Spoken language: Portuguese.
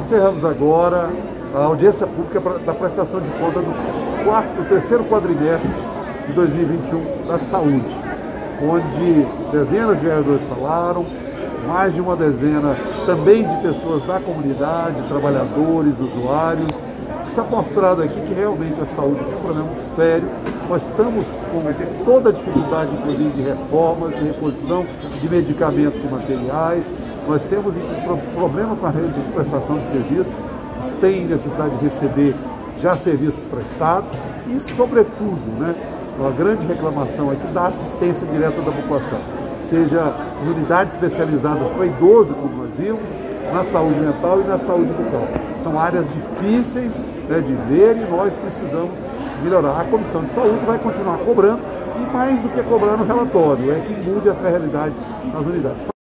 Encerramos agora a audiência pública da prestação de conta do terceiro quadrimestre de 2021 da saúde, onde dezenas de vereadores falaram, mais de uma dezena também de pessoas da comunidade, trabalhadores, usuários. Está mostrado aqui que realmente a saúde é um problema muito sério. Nós estamos com toda a dificuldade, inclusive, de reformas, de reposição de medicamentos e materiais. Nós temos problema com a rede de prestação de serviços, tem necessidade de receber já serviços prestados e, sobretudo, uma grande reclamação aqui da assistência direta da população, seja em unidades especializadas para idoso, como nós vimos, na saúde mental e na saúde bucal. São áreas difíceis de ver e nós precisamos melhorar. A Comissão de Saúde vai continuar cobrando e, mais do que cobrar no relatório, é que mude essa realidade nas unidades.